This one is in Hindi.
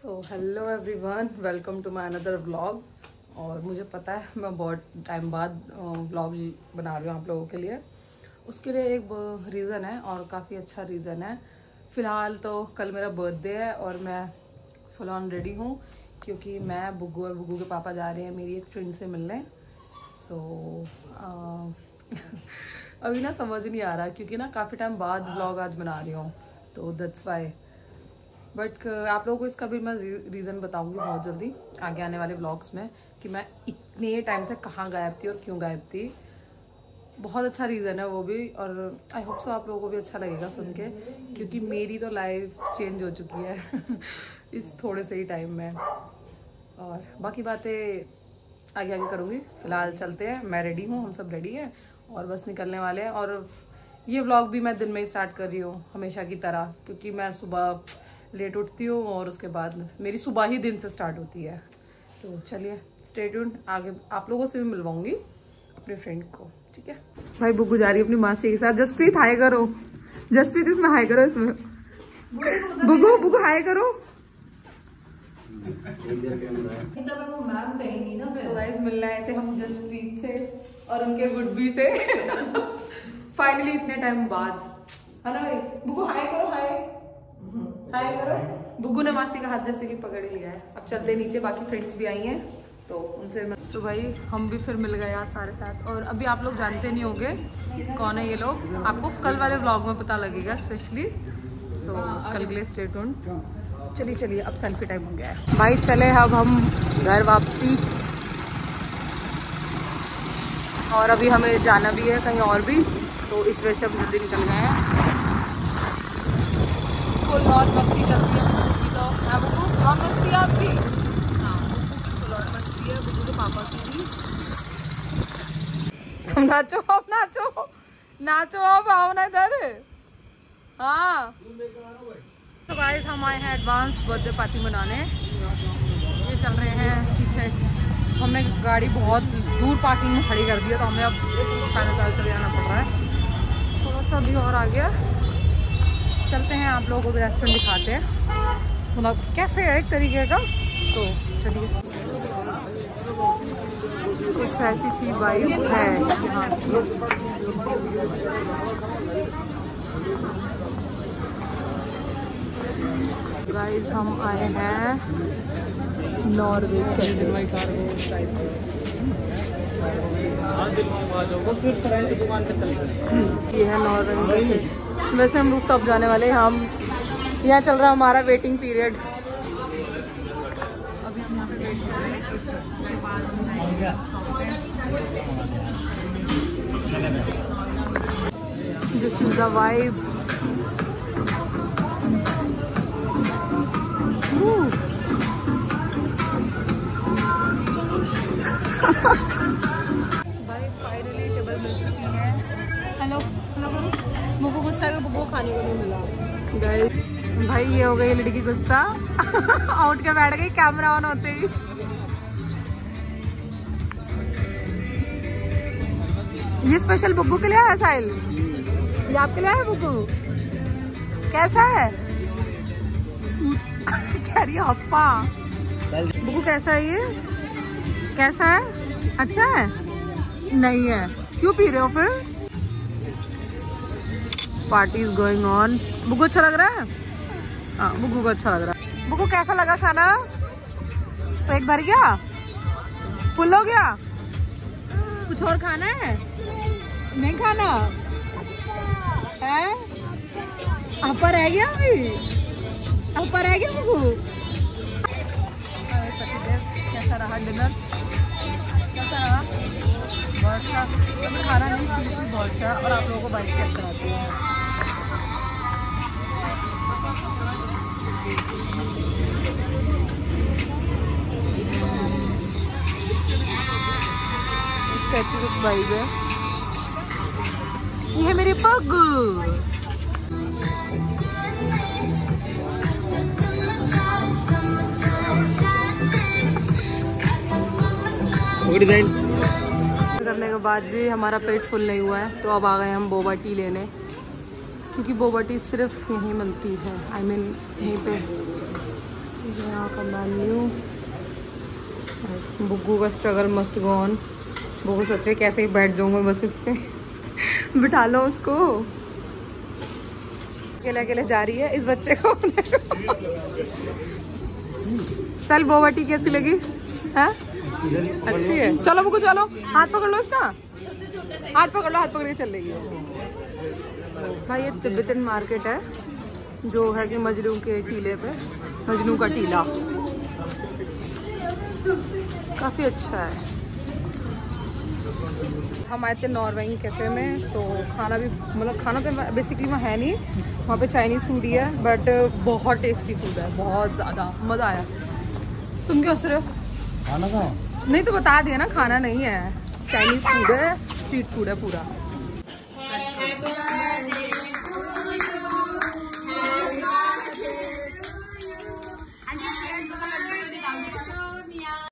So hello everyone, welcome to my another vlog. और मुझे पता है मैं बहुत टाइम बाद व्लॉग बना रही हूँ आप लोगों के लिए। उसके लिए एक रीज़न है और काफ़ी अच्छा रीज़न है। फ़िलहाल तो कल मेरा बर्थडे है और मैं फुल ऑन रेडी हूँ क्योंकि मैं बुग्गू और बुग्गू के पापा जा रहे हैं मेरी एक फ्रेंड से मिलने। सो अभी ना समझ नहीं आ रहा क्योंकि ना काफ़ी टाइम बाद व्लॉग आज बना रही हूँ, तो दैट्स वाई। बट आप लोगों को इसका भी मैं रीज़न बताऊंगी बहुत जल्दी आगे आने वाले व्लॉग्स में कि मैं इतने टाइम से कहाँ गायब थी और क्यों गायब थी। बहुत अच्छा रीज़न है वो भी, और आई होप सो आप लोगों को भी अच्छा लगेगा सुन के क्योंकि मेरी तो लाइफ चेंज हो चुकी है इस थोड़े से ही टाइम में। और बाकी बातें आगे आगे करूँगी। फ़िलहाल चलते हैं, मैं रेडी हूँ, हम सब रेडी हैं और बस निकलने वाले हैं। और ये व्लॉग भी मैं दिन में ही स्टार्ट कर रही हूँ हमेशा की तरह क्योंकि मैं सुबह लेट उठती हूँ और उसके बाद मेरी सुबह ही दिन से स्टार्ट होती है। तो चलिए स्टे ट्यून्ड, आगे आप लोगों से भी मिलवाऊंगी अपने फ्रेंड को, ठीक है। भाई बुग्गू जा रही है अपनी मासी के साथ। जसप्रीत हाय करो, जसप्रीत इसमें हाय करो, इसमें बुग्गू बुग्गू हाय करो। तो गाइस मिलने आए थे हम जसप्रीत से और उनके गुड्बी से फाइनली इतने टाइम बाद, है ना भाई। बुग्गू हाय करो, हाय हाय करो। बुग्गू ने मासी का हाथ जैसे कि पकड़ लिया है। अब चलते नीचे, बाकी फ्रेंड्स भी आई हैं तो उनसे सो भाई हम भी फिर मिल गए यार सारे साथ। और अभी आप लोग जानते नहीं होंगे कौन है ये लोग, आपको कल वाले व्लॉग में पता लगेगा स्पेशली। सो कल के लिए स्टे ट्यून्ड। चलिए चलिए अब सेल्फी टाइम हो गया है भाई। चले अब हम घर वापसी, और अभी हमें जाना भी है कहीं और भी, तो इस वजह से हम जल्दी निकल गए हैं। फुल और मस्ती चल रही है बुग्गू की, तो है बुग्गू बहुत मस्ती है आपकी। हाँ फुल और मस्ती है बुग्गू के पापा की भी। तुम नाचो, अब नाचो नाचो, अब आओ ना इधर। हाँ तो गाइस हम आए हैं एडवांस बर्थडे पार्टी मनाने। ये चल रहे हैं पीछे, हमने गाड़ी बहुत दूर पार्किंग में खड़ी कर दी है तो हमें अब पैदल चले जाना पड़ रहा है। थोड़ा सा भी और आ गया, चलते हैं आप लोगों को भी रेस्टोरेंट दिखाते हैं, मतलब कैफे है एक तरीके का। तो चलिए, कुछ ऐसी सी वाइब है यहाँ की। गाइस हम आए हैं नॉर्वे के, ये है नॉर्वे। वैसे हम रूफ टॉप जाने वाले हैं, हम यहाँ चल रहा है हमारा वेटिंग पीरियड। अभी हम यहाँ पे वेट कर रहे हैं, उसके बाद दिस इज द वाइब। भाई फाइनली टेबल मिल चुकी है। हेलो हेलो करो। मुझको गुस्सा है, बुग्गू खाने को नहीं मिला। भाई ये हो गई लड़की गुस्सा आउट के बैठ गई कैमरा ऑन होते ही। ये स्पेशल बुग्गू के लिए है साहिल, ये आपके लिए है बुग्गू। कैसा है कह रही अप्पा। बुग्गू कैसा है ये, कैसा है, अच्छा है नहीं है, क्यों पी रहे हो फिर। Party is going on. Buggu अच्छा लग रहा है, हाँ बुग्गू को अच्छा लग रहा है। बुग्गू कैसा लगा खाना, पेट भर गया, फुल हो गया, कुछ और खाना है, नहीं खाना है, आपा रह गया, अभी आपा रह गया बुग्गू। कैसा रहा डिनर, कैसा रहा, बहुत अच्छा, वैसे खाना नहीं सीरियसली बहुत अच्छा। और आप लोगों को बाइक चेक कराती हूँ। इस टाइप की कुछ बाइक है, ये है मेरे पग्गू। डिजाइन करने के बाद भी हमारा पेट फुल नहीं हुआ है, तो अब आ गए हम बोबा टी लेने क्योंकि बोबा टी सिर्फ यहीं मिलती है। आई मीन यहीं पे यहाँ का मेन्यू। बुग्गू का struggle must go on. Buggu सोच रहे कैसे ही बैठ जाऊंगा बस इस पे बिठा लो उसको। अकेले अकेले जा रही है इस बच्चे को चल बोवटी कैसी लगी है? अच्छी है। चलो बुग्गू चलो, हाथ पकड़ लो इसका, हाथ पकड़ लो, हाथ पकड़ के चल लेगी। भाई ये तिब्बतन मार्केट है जो है कि मजनू के टीले पे, मजनू का टीला काफ़ी अच्छा है। हम आए थे नॉर्वेइंग कैफ़े में, सो खाना भी मतलब खाना तो बेसिकली वहाँ है नहीं, वहाँ पे चाइनीज़ फूड ही है, बट बहुत टेस्टी फूड है, बहुत ज़्यादा मज़ा आया। तुम क्या हंस रहे हो? खाना का नहीं तो बता दिया ना, खाना नहीं है, चाइनीज़ फूड है, स्ट्रीट फूड है पूरा।